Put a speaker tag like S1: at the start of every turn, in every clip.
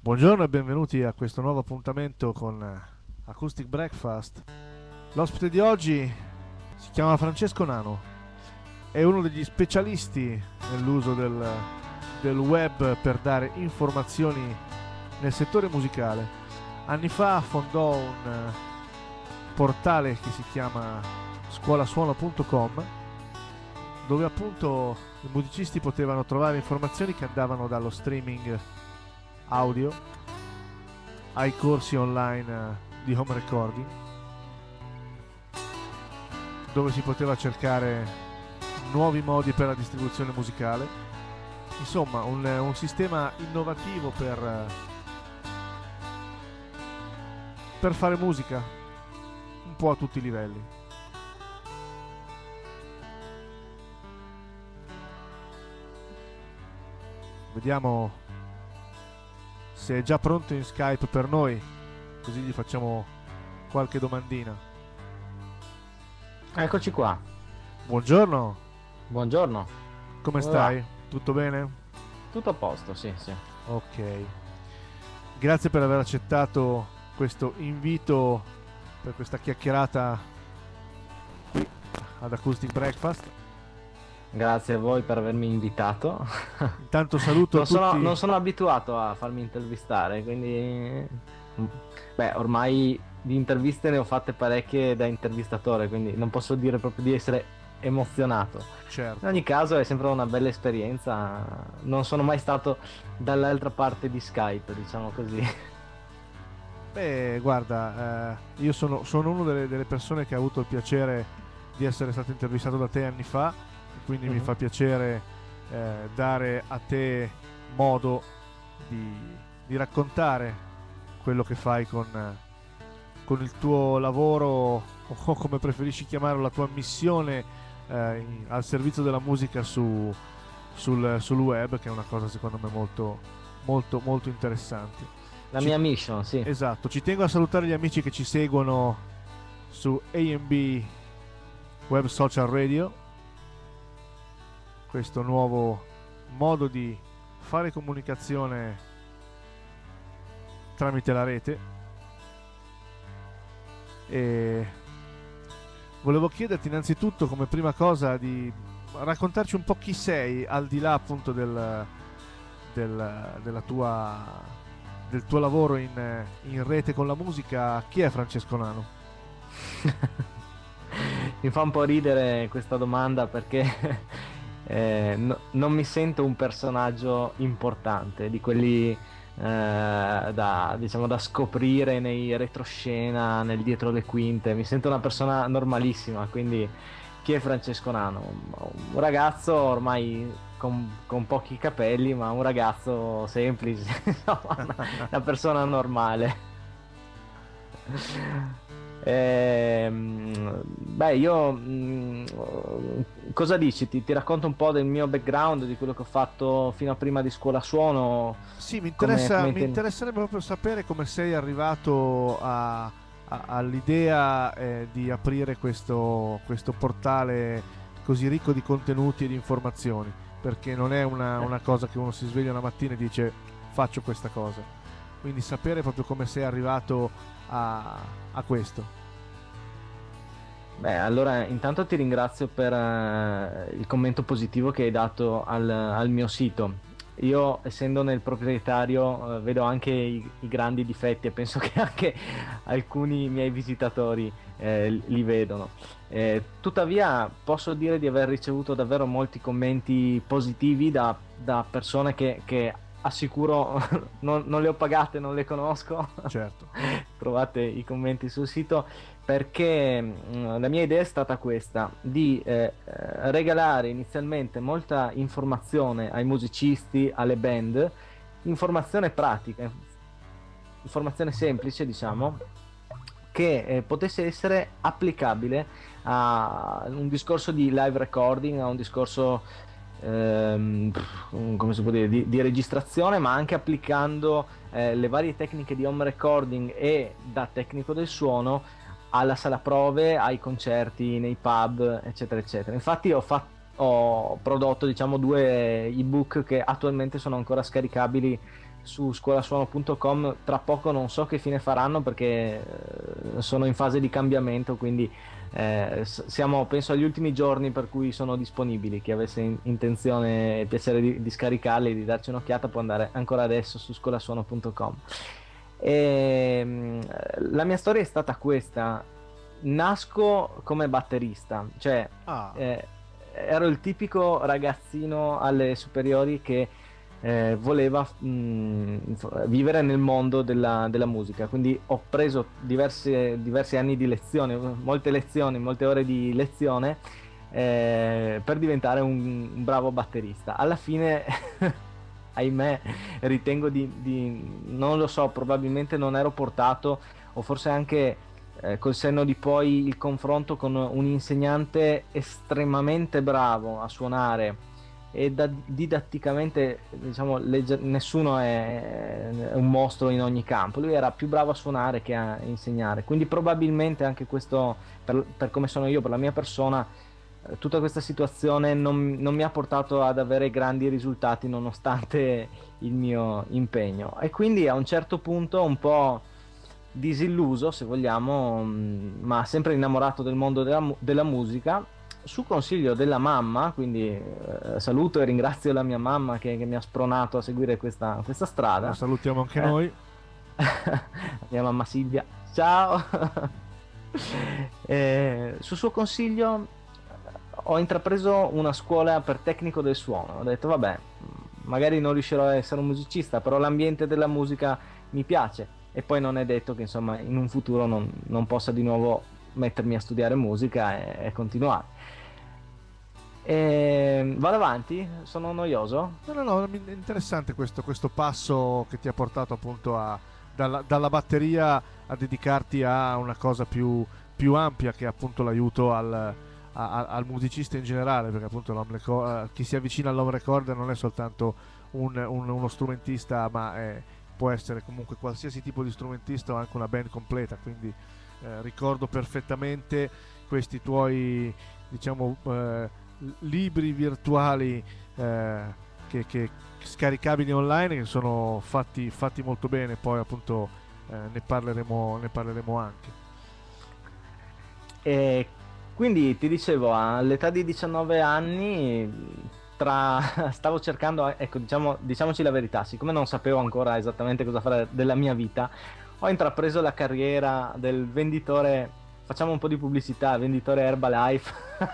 S1: Buongiorno e benvenuti a questo nuovo appuntamento con Acoustic Breakfast. L'ospite di oggi si chiama Francesco Nano, è uno degli specialisti nell'uso del web per dare informazioni nel settore musicale. Anni fa fondò un portale che si chiama scuolasuono.com, dove appunto i musicisti potevano trovare informazioni che andavano dallo streaming audio ai corsi online di home recording, dove si poteva cercare nuovi modi per la distribuzione musicale. Insomma, un sistema innovativo per fare musica un po' a tutti i livelli. Vediamo se è già pronto in Skype per noi, così gli facciamo qualche domandina.
S2: Eccoci qua,
S1: Buongiorno,
S2: buongiorno,
S1: come
S2: come va?
S1: stai? Tutto bene?
S2: Tutto a posto, sì, sì.
S1: Ok, grazie per aver accettato questo invito per questa chiacchierata qui ad Acoustic Breakfast.
S2: Grazie a voi per avermi invitato.
S1: Intanto saluto
S2: Non sono,
S1: tutti.
S2: non sono abituato a farmi intervistare, quindi... Beh, ormai di interviste ne ho fatte parecchie da intervistatore, quindi non posso dire proprio di essere emozionato. In
S1: Certo.
S2: ogni caso è sempre una bella esperienza. Non sono mai stato dall'altra parte di Skype, diciamo così.
S1: Beh, guarda, io sono una delle persone che ha avuto il piacere di essere stato intervistato da te anni fa, e quindi mi
S2: Mhm.
S1: fa piacere dare a te modo di, di raccontare quello che fai con il tuo lavoro, o come preferisci chiamarlo, la tua missione al servizio della musica sul web, che è una cosa secondo me molto, molto, molto interessante.
S2: La
S1: Ci-
S2: mia mission, sì.
S1: esatto, ci tengo a salutare gli amici che ci seguono su AMB Web Social Radio, questo nuovo modo di fare comunicazione tramite la rete. E volevo chiederti innanzitutto, come prima cosa, di raccontarci un po' chi sei, al di là appunto della del tuo lavoro in rete con la musica. Chi è Francesco Nano?
S2: Mi fa un po' ridere questa domanda perché non mi sento un personaggio importante di quelli diciamo, da scoprire nei retroscena, nel dietro le quinte. Mi sento una persona normalissima, quindi chi è Francesco Nano? Un ragazzo ormai con pochi capelli, ma un ragazzo semplice, insomma, una persona normale. Beh, io cosa dici? Ti racconto un po' del mio background, di quello che ho fatto fino a prima di scuola suono,
S1: Sì,
S2: come
S1: mi interesserebbe proprio sapere come sei arrivato all'idea di aprire questo portale così ricco di contenuti e di informazioni, perché non è una cosa che uno si sveglia una mattina e dice faccio questa cosa. Quindi sapere proprio come sei arrivato a, a questo.
S2: Beh, allora intanto ti ringrazio per il commento positivo che hai dato al mio sito. Io, essendo nel proprietario, vedo anche i grandi difetti e penso che anche alcuni miei visitatori li vedono. Tuttavia, posso dire di aver ricevuto davvero molti commenti positivi da persone che assicuro non le ho pagate, non le conosco.
S1: Certo.
S2: Trovate i commenti sul sito perché la mia idea è stata questa, di regalare inizialmente molta informazione ai musicisti, alle band, informazione pratica, informazione semplice, diciamo, che potesse essere applicabile a un discorso di live recording, a un discorso come si può dire, di registrazione, ma anche applicando le varie tecniche di home recording e da tecnico del suono alla sala prove, ai concerti, nei pub, eccetera, eccetera. Infatti ho prodotto, diciamo, due ebook che attualmente sono ancora scaricabili su scolasuono.com. Tra poco non so che fine faranno perché sono in fase di cambiamento, quindi siamo penso agli ultimi giorni per cui sono disponibili. Chi avesse intenzione e piacere di scaricarli, di darci un'occhiata, può andare ancora adesso su scolasuono.com. La mia storia è stata questa: nasco come batterista, cioè
S1: Ah,
S2: ero il tipico ragazzino alle superiori che voleva vivere nel mondo della musica, quindi ho preso diversi anni di lezione, molte lezioni, molte ore di lezione per diventare un bravo batterista. Alla fine, ahimè, ritengo non lo so, probabilmente non ero portato, o forse anche col senno di poi il confronto con un insegnante estremamente bravo a suonare e didatticamente, diciamo, nessuno è un mostro in ogni campo. Lui era più bravo a suonare che a insegnare, quindi probabilmente anche questo, per come sono io, per la mia persona, tutta questa situazione non mi ha portato ad avere grandi risultati nonostante il mio impegno, e quindi a un certo punto, un po' disilluso se vogliamo, ma sempre innamorato del mondo della musica, su consiglio della mamma, quindi saluto e ringrazio la mia mamma che mi ha spronato a seguire questa
S1: la
S2: strada.
S1: salutiamo anche
S2: Eh,
S1: noi.
S2: mia mamma Silvia, ciao. Su suo consiglio ho intrapreso una scuola per tecnico del suono. Ho detto, vabbè, magari non riuscirò a essere un musicista, però l'ambiente della musica mi piace. E poi non è detto che, insomma, in un futuro non possa di nuovo mettermi a studiare musica e continuare. Vado avanti? Sono noioso?
S1: No, no, no, è interessante questo passo che ti ha portato appunto dalla batteria a dedicarti a una cosa più ampia, che è appunto l'aiuto al musicista in generale, perché appunto chi si avvicina all'home recorder non è soltanto uno strumentista, ma può essere comunque qualsiasi tipo di strumentista o anche una band completa, quindi ricordo perfettamente questi tuoi, diciamo, libri virtuali eh, che scaricabili online, che sono fatti molto bene. Poi appunto ne parleremo anche.
S2: E quindi ti dicevo, all'età di 19 anni, stavo cercando, ecco, diciamoci la verità, siccome non sapevo ancora esattamente cosa fare della mia vita, ho intrapreso la carriera del venditore, facciamo un po' di pubblicità, venditore Herbalife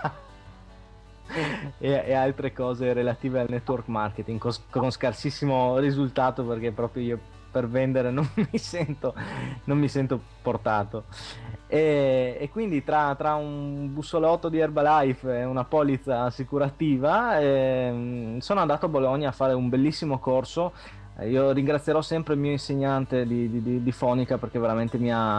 S2: e altre cose relative al network marketing, con scarsissimo risultato, perché proprio io per vendere non mi sento portato. E quindi tra un bussolotto di Herbalife e una polizza assicurativa, sono andato a Bologna a fare un bellissimo corso. Io ringrazierò sempre il mio insegnante di fonica, perché veramente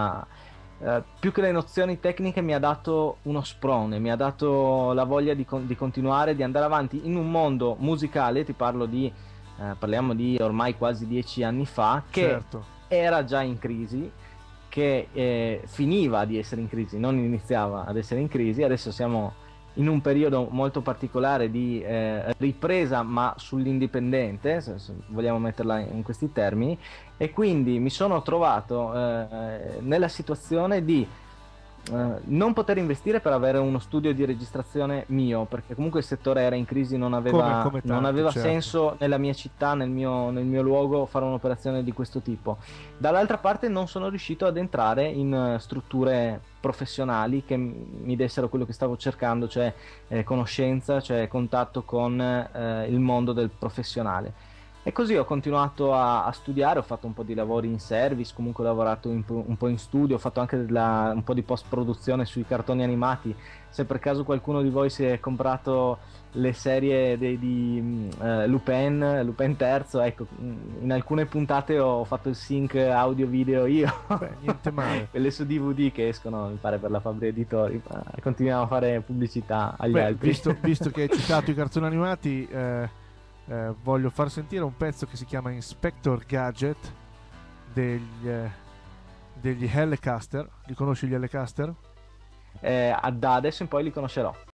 S2: più che le nozioni tecniche, mi ha dato uno sprone, mi ha dato la voglia di continuare, di andare avanti in un mondo musicale. Parliamo di ormai quasi 10 anni fa, che
S1: Certo.
S2: era già in crisi, che finiva di essere in crisi, non iniziava ad essere in crisi. Adesso siamo in un periodo molto particolare di ripresa, ma sull'indipendente, se vogliamo metterla in questi termini, e quindi mi sono trovato nella situazione di non poter investire per avere uno studio di registrazione mio, perché comunque il settore era in crisi, non aveva,
S1: Come
S2: non
S1: tanti,
S2: aveva
S1: certo.
S2: senso nella mia città, nel mio luogo, fare un'operazione di questo tipo. Dall'altra parte non sono riuscito ad entrare in strutture professionali che mi dessero quello che stavo cercando, cioè conoscenza, cioè contatto con il mondo del professionale. E così ho continuato a studiare, ho fatto un po' di lavori in service, comunque ho lavorato un po' in studio, ho fatto anche un po' di post-produzione sui cartoni animati. Se per caso qualcuno di voi si è comprato le serie di Lupin terzo, ecco, in alcune puntate ho fatto il sync audio-video io.
S1: Beh, niente male.
S2: Quelle su DVD che escono, mi pare, per la Fabri Editori, ma continuiamo a fare pubblicità agli
S1: Beh,
S2: altri.
S1: visto che hai citato i cartoni animati, voglio far sentire un pezzo che si chiama Inspector Gadget degli Hellecaster. Li conosci gli Hellecaster?
S2: Da adesso in poi li conoscerò.